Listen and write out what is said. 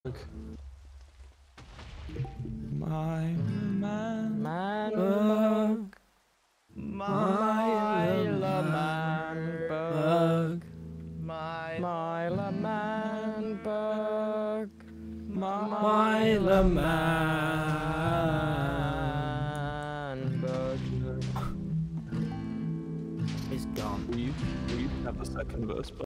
My man Man bug. Myla man bug. Myla man bug. Myla man bug. He's gone. Will you have the second verse,